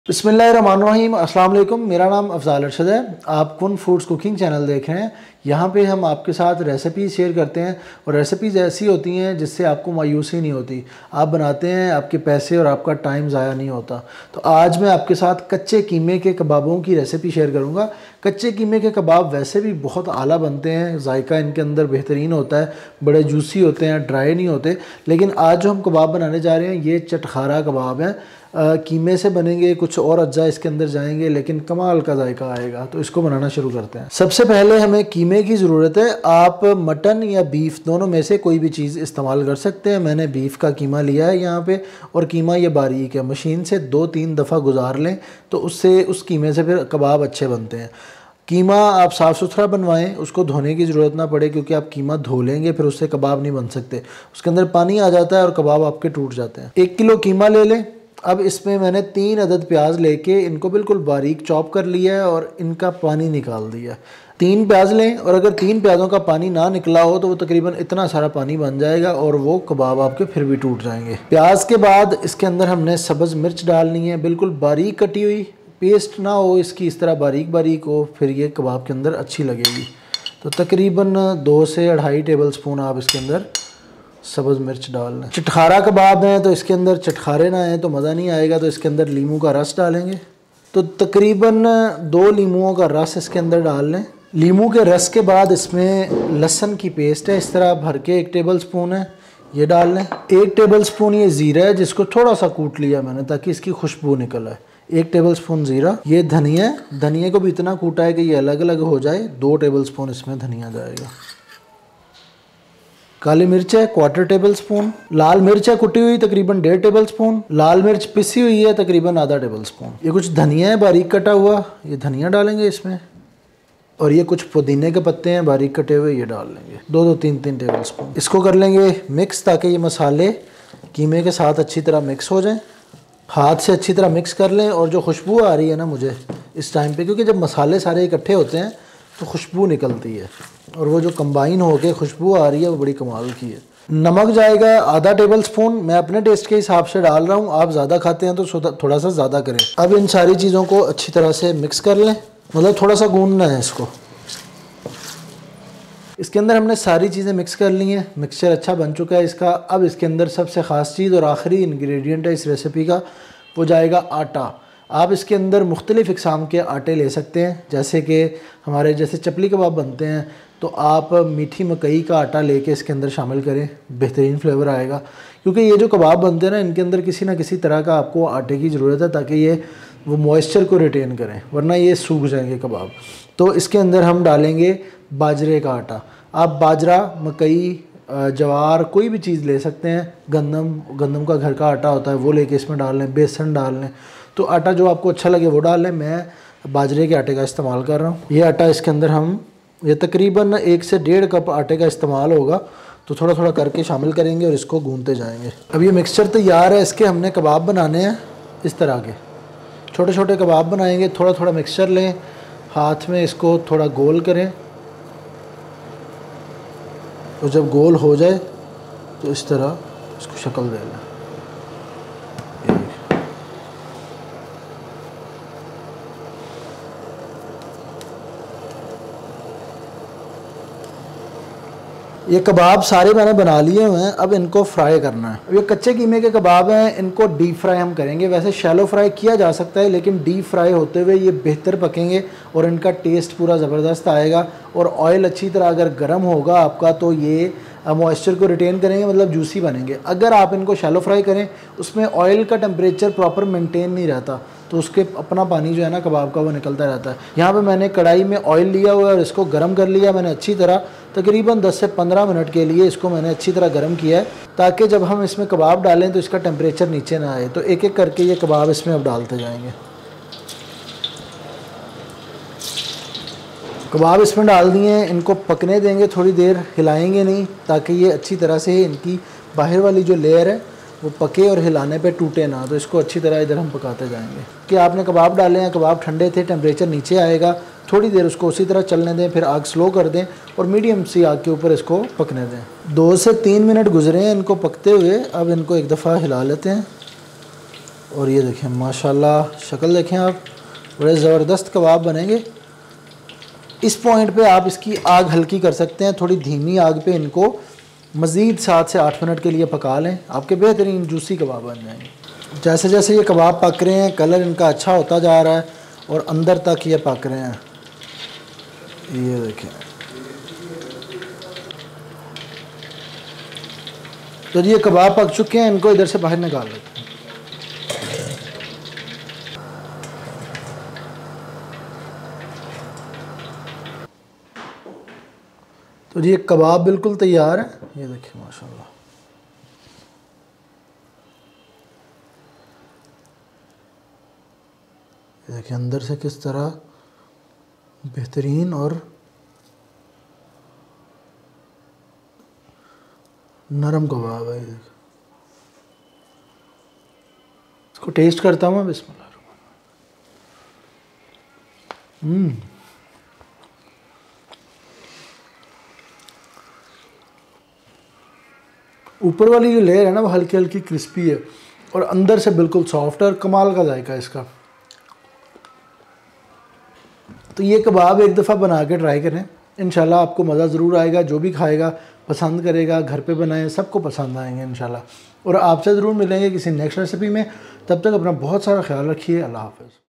बिस्मिल्लाहिर्रहमानिर्रहीम। अस्सलाम वालेकुम। मेरा नाम अफजाल अरशद है। आप कुन फूड्स कुकिंग चैनल देख रहे हैं। यहाँ पे हम आपके साथ रेसिपी शेयर करते हैं और रेसिपीज़ ऐसी होती हैं जिससे आपको मायूसी नहीं होती। आप बनाते हैं, आपके पैसे और आपका टाइम ज़ाया नहीं होता। तो आज मैं आपके साथ कच्चे कीमे के कबाबों की रेसिपी शेयर करूँगा। कच्चे कीमे के कबाब वैसे भी बहुत आला बनते हैं, जायका इनके अंदर बेहतरीन होता है, बड़े जूसी होते हैं, ड्राई नहीं होते। लेकिन आज जो हम कबाब बनाने जा रहे हैं ये चटखारा कबाब है। कीमे से बनेंगे, कुछ और अज्जा इसके अंदर जाएंगे, लेकिन कमाल का जायका आएगा। तो इसको बनाना शुरू करते हैं। सबसे पहले हमें कीमे की ज़रूरत है। आप मटन या बीफ दोनों में से कोई भी चीज़ इस्तेमाल कर सकते हैं। मैंने बीफ का कीमा लिया है यहाँ पे, और कीमा ये बारीक है। मशीन से 2-3 दफ़ा गुजार लें तो उससे उस कीमे से फिर कबाब अच्छे बनते हैं। कीमा आप साफ़ सुथरा बनवाएं, उसको धोने की ज़रूरत ना पड़े, क्योंकि आप कीमा धो लेंगे फिर उससे कबाब नहीं बन सकते। उसके अंदर पानी आ जाता है और कबाब आपके टूट जाते हैं। 1 किलो कीमा ले लें। अब इसमें मैंने 3 अदद प्याज लेके इनको बिल्कुल बारीक चॉप कर लिया है और इनका पानी निकाल दिया। 3 प्याज लें, और अगर 3 प्याज़ों का पानी ना निकला हो तो वो तकरीबन इतना सारा पानी बन जाएगा और वो कबाब आपके फिर भी टूट जाएंगे। प्याज के बाद इसके अंदर हमने सब्ज़ मिर्च डालनी है, बिल्कुल बारीक कटी हुई, पेस्ट ना हो इसकी, इस तरह बारीक बारीक हो, फिर ये कबाब के अंदर अच्छी लगेगी। तो तकरीबन 2 से 2.5 टेबल स्पून आप इसके अंदर सब्ज़ मिर्च डाल लें। चटखारा कबाब है तो इसके अंदर चटखारे ना आए तो मज़ा नहीं आएगा, तो इसके अंदर लीमू का रस डालेंगे। तो तकरीबन 2 लीमुओं का रस इसके अंदर डाल लें। लीमू के रस के बाद इसमें लहसुन की पेस्ट है, इस तरह भर के 1 टेबल स्पून है, ये डाल लें। 1 टेबल स्पून ये ज़ीरा है, जिसको थोड़ा सा कूट लिया मैंने ताकि इसकी खुशबू निकल आए। 1 टेबल स्पून ज़ीरा। ये धनिया है, धनिया को भी इतना कूटा है कि ये अलग अलग हो जाए। 2 टेबल स्पून इसमें धनिया जाएगा। काली मिर्च है 1/4 टेबल स्पून। लाल मिर्च है कुटी हुई तकरीबन 1.5 टेबल स्पून। लाल मिर्च पिसी हुई है तकरीबन आधा टेबल स्पून। ये कुछ धनिया है बारीक कटा हुआ, ये धनिया डालेंगे इसमें। और ये कुछ पुदीने के पत्ते हैं बारीक कटे हुए, ये डाल लेंगे 2-3 टेबल स्पून। इसको कर लेंगे मिक्स ताकि ये मसाले कीमे के साथ अच्छी तरह मिक्स हो जाएं। हाथ से अच्छी तरह मिक्स कर लें। और जो खुशबू आ रही है ना मुझे इस टाइम पे, क्योंकि जब मसाले सारे इकट्ठे होते हैं तो खुशबू निकलती है, और वो जो कंबाइन हो के खुशबू आ रही है वो बड़ी कमाल की है। नमक जाएगा आधा टेबल स्पून। मैं अपने टेस्ट के हिसाब से डाल रहा हूँ, आप ज़्यादा खाते हैं तो थोड़ा सा ज़्यादा करें। अब इन सारी चीज़ों को अच्छी तरह से मिक्स कर लें, मतलब थोड़ा सा गूंदना है इसको। इसके अंदर हमने सारी चीज़ें मिक्स कर ली हैं, मिक्सचर अच्छा बन चुका है इसका। अब इसके अंदर सबसे ख़ास चीज़ और आखिरी इंग्रेडिएंट है इस रेसिपी का, वो जाएगा आटा। आप इसके अंदर मुख्तलिफ़ इक़साम के आटे ले सकते हैं, जैसे कि हमारे जैसे चपली कबाब बनते हैं तो आप मीठी मकई का आटा लेके इसके अंदर शामिल करें, बेहतरीन फ्लेवर आएगा। क्योंकि ये जो कबाब बनते हैं ना, इनके अंदर किसी ना किसी तरह का आपको आटे की ज़रूरत है ताकि ये वो मॉइस्चर को रिटेन करें, वरना ये सूख जाएंगे कबाब। तो इसके अंदर हम डालेंगे बाजरे का आटा। आप बाजरा, मकई, जवार कोई भी चीज़ ले सकते हैं। गंदम का घर का आटा होता है वो लेके इसमें डाल लें। बेसन डाल लें, तो आटा जो आपको अच्छा लगे वो डाल लें। मैं बाजरे के आटे का इस्तेमाल कर रहा हूँ। ये आटा इसके अंदर हम ये तकरीबन 1 से 1.5 कप आटे का इस्तेमाल होगा, तो थोड़ा थोड़ा करके शामिल करेंगे और इसको गूंदते जाएंगे। अब ये मिक्सचर तैयार है, इसके हमने कबाब बनाने हैं। इस तरह के छोटे छोटे कबाब बनाएंगे। थोड़ा थोड़ा मिक्सचर लें, हाथ में इसको थोड़ा गोल करें, और जब गोल हो जाए तो इस तरह इसको शक्ल दे लें। ये कबाब सारे मैंने बना लिए हुए हैं, अब इनको फ्राई करना है। अब ये कच्चे कीमे के कबाब हैं, इनको डीप फ्राई हम करेंगे। वैसे शैलो फ्राई किया जा सकता है, लेकिन डीप फ्राई होते हुए ये बेहतर पकेंगे और इनका टेस्ट पूरा ज़बरदस्त आएगा। और ऑयल अच्छी तरह अगर गर्म होगा आपका तो ये मॉइस्चर को रिटेन करेंगे, मतलब जूसी बनेंगे। अगर आप इनको शैलो फ्राई करें, उसमें ऑयल का टेम्परेचर प्रॉपर मेंटेन नहीं रहता, तो उसके अपना पानी जो है ना कबाब का वो निकलता रहता है। यहाँ पे मैंने कढ़ाई में ऑयल लिया हुआ है और इसको गर्म कर लिया मैंने अच्छी तरह। तकरीबन 10 से 15 मिनट के लिए इसको मैंने अच्छी तरह गर्म किया है, ताकि जब हम इसमें कबाब डालें तो इसका टेम्परेचर नीचे ना आए। तो एक एक करके ये कबाब इसमें अब डालते जाएंगे। कबाब इसमें डाल दिए हैं, इनको पकने देंगे थोड़ी देर, हिलाएंगे नहीं, ताकि ये अच्छी तरह से इनकी बाहर वाली जो लेयर है वो पके और हिलाने पे टूटे ना। तो इसको अच्छी तरह इधर हम पकाते जाएंगे। कि आपने कबाब डाले हैं, कबाब ठंडे थे, टेम्परेचर नीचे आएगा, थोड़ी देर उसको उसी तरह चलने दें, फिर आग स्लो कर दें और मीडियम सी आग के ऊपर इसको पकने दें। 2 से 3 मिनट गुजरे हैं इनको पकते हुए। अब इनको एक दफ़ा हिला लेते हैं। और ये देखें माशाल्लाह, शक्ल देखें आप, बड़े ज़बरदस्त कबाब बनेंगे। इस पॉइंट पे आप इसकी आग हल्की कर सकते हैं, थोड़ी धीमी आग पे इनको मज़ीद 7 से 8 मिनट के लिए पका लें, आपके बेहतरीन जूसी कबाब बन जाएंगे। जैसे जैसे ये कबाब पक रहे हैं, कलर इनका अच्छा होता जा रहा है और अंदर तक ये पक रहे हैं। ये देखें, तो ये कबाब पक चुके हैं, इनको इधर से बाहर निकाल लेते हैं। तो ये कबाब बिल्कुल तैयार है, ये देखिए माशाल्लाह। ये देखिए अंदर से किस तरह बेहतरीन और नरम कबाब है। ये देखिए, इसको टेस्ट करता हूँ मैं, बिस्मिल्लाह। ऊपर वाली जो लेयर है ना वो हल्की हल्की क्रिस्पी है और अंदर से बिल्कुल सॉफ्ट है और कमाल का जायका है इसका। तो ये कबाब एक दफ़ा बना के ट्राई करें, इंशाल्लाह आपको मज़ा ज़रूर आएगा। जो भी खाएगा पसंद करेगा, घर पे बनाएं, सबको पसंद आएंगे इंशाल्लाह। और आपसे ज़रूर मिलेंगे किसी नेक्स्ट रेसिपी में। तब तक अपना बहुत सारा ख्याल रखिए। अल्लाह हाफ़िज़।